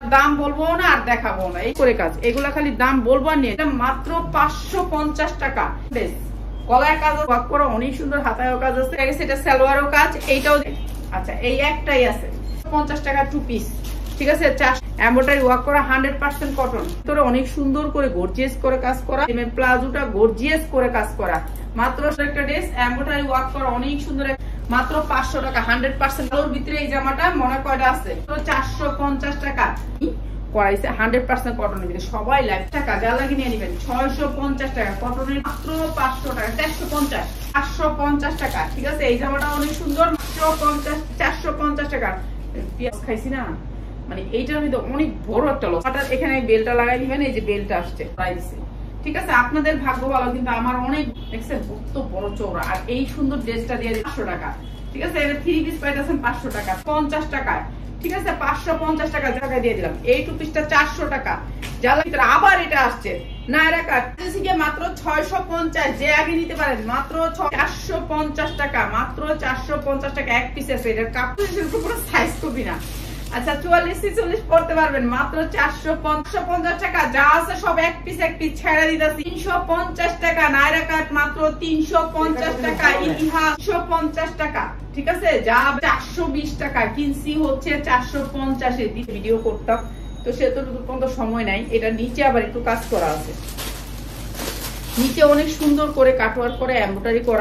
দাম বলবো না আর দেখাবো না, এই করে কাজ। এগুলা খালি দাম বলবো আর নিয়ে মাত্র 550 টাকা। গলায় কাজ ওয়ার্ক করা অনেক সুন্দর, হাতায়ও কাজ আছে, এটা সালোয়ারও কাজ। এইটাও আচ্ছা, এই একটাই আছে 50 টাকা 2 পিস, ঠিক আছে। এমব্রয়ডারি ওয়ার্ক করা 100% কটন, ভিতরে অনেক সুন্দর করে গর্জিয়াস করে কাজ করা, প্লাজোটা গর্জিয়াস করে কাজ করা। মাত্র একটা ড্রেস এমব্রয়ডারি ওয়ার্ক করা অনেক সুন্দর, মাত্র 500 টাকা 100%। ওর ভিতরে এই জামাটা মনে কয়টা আছে, 450 টাকা করাইছে 100% কটনের ভিতরে। সবাই লাইভ টাকা যা লাগে নিয়ে নেবেন। 650 টাকা কটনের, মাত্র 500 টাকা 450, 550 টাকা, ঠিক আছে। এই জামাটা অনেক সুন্দর, মাত্র 450 টাকা। পেঁয়াজ খাইছি না, মানে এইটার মধ্যে অনেক বড় একটা লস। এখানে বেলটা লাগাই দিবেন, এই যে বেলটা আসছে প্রাইসে, ঠিক আছে। আপনাদের ভাগ্য ভালো, কিন্তু আমার অনেক দেখছেন কত বড় চওড়া। আর এই সুন্দর ড্রেসটা দিয়ে 500 টাকা, ঠিক আছে। এটা 3 পিস পাইতেছেন 500 টাকা, 50 টাকায়, ঠিক আছে। 550 টাকা জায়গায় দিয়ে দিলাম। এই 2 পিসটা 400 টাকা। যার ভিতরে আবার এটা আসছে নায়রা কাট, মাত্র 650, যে আগে নিতে পারেন মাত্র 450 টাকা, মাত্র 450 টাকা এক পিস আছে। এটার কাপড়ের পুরো সাইজ কপি না। আচ্ছা 44-46 পড়তে পারবেন, মাত্র 450 টাকা। যা আছে সব এক পিস ছেড়ে দিতেছি 350 টাকা। নায়রা কাট মাত্র 350 টাকা। ইতিহাস 150 টাকা, ঠিক আছে। যা 420 টাকা কিনছি হচ্ছে 450 এ ভিডিও করতাম, তো সেতটুকু পর্যন্ত সময় নাই। এটা নিচে আবার একটু কাজ করা আছে, নিচে অনেক সুন্দর করে কাটওয়ার্ক করে এমব্রয়ডারি করা।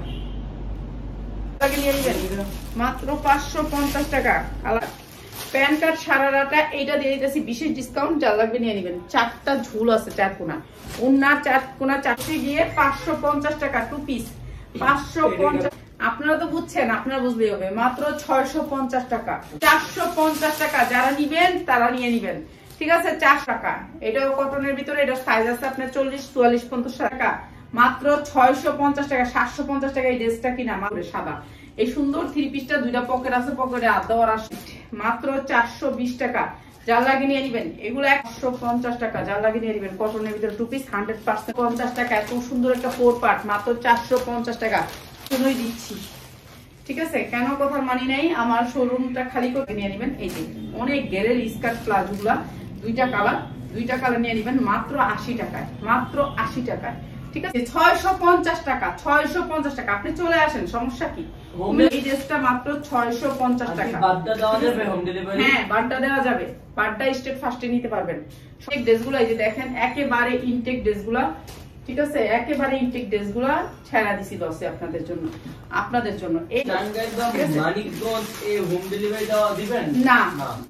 মাত্র 550 টাকা। কালার প্যান কার্ড সারারাটা এইটা দিয়ে দিতেছি বিশেষ ডিসকাউন্ট, যা লাগবে নিয়ে নেবেন। 4টা ঝুল আছে, 4 কোনা, ওনার 4 কোনা 4টে গিয়ে 550 টাকা 2 পিস, 550। আপনারা তো বুঝছেন, আপনারা বুঝলেই হবে। মাত্র 650 টাকা, 450 টাকা। যারা নিবেন তারা নিয়ে নিবেন, ঠিক আছে। 4 টাকা। এটাও কটনের ভিতরে, এটা সাইজ আছে আপনার 40, 44, 50 টাকা। মাত্র 650 টাকা, 750 টাকা। এই ড্রেসটা কিনা মাত্র সাদা, এই সুন্দর 3 পিসটা 2টা পকেট আছে, পকেটে হাত দেওয়ার আসে, মাত্র 420 টাকা। যার লাগে নিয়ে নিবেন। এগুলো 150 টাকা, যার লাগে নিয়ে নিবেন। কটনের ভিতরে 2 পিস 100% 50 টাকা। এত সুন্দর একটা 4 পার্ট, মাত্র 450 টাকা। শুনুই দিচ্ছি, ঠিক আছে। কেন কথার মানি নাই, আমার শোরুমটা খালি করে নিয়ে নিবেন। এই যে অনেক গেরের স্কার্ট প্লাজো গুলা, 2টা কালার নিয়ে নিবেন মাত্র 80 টাকায়, মাত্র 80 টাকায়, ঠিক আছে। 650 টাকা, 650 টাকা। আপনি চলে আসেন, সমস্যা কি। এই ড্রেসটা মাত্র 650 টাকা। বাড্ডা দেওয়া যাবে হোম ডেলিভারি? হ্যাঁ, বাড্ডা দেওয়া যাবে। বাড্ডা স্টেপ ফার্স্টে নিতে পারবেন। সব ড্রেসগুলো এই যে দেখেন, একেবারে ইনটেক ড্রেসগুলা, ঠিক আছে। একেবারে ইনটেক ড্রেসগুলা ছেড়া দিছি লসে আপনাদের জন্য, আপনাদের জন্য। এই মানিকগঞ্জ এই হোম ডেলিভারি দেওয়া দিবেন না।